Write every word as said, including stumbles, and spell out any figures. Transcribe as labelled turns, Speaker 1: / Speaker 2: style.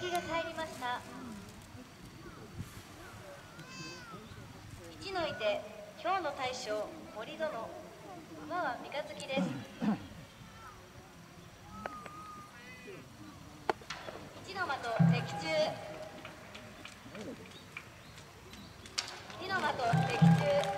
Speaker 1: ちが帰りました。一のいて今日の大将森殿、馬は三日月です。一の的的中、二の的的中。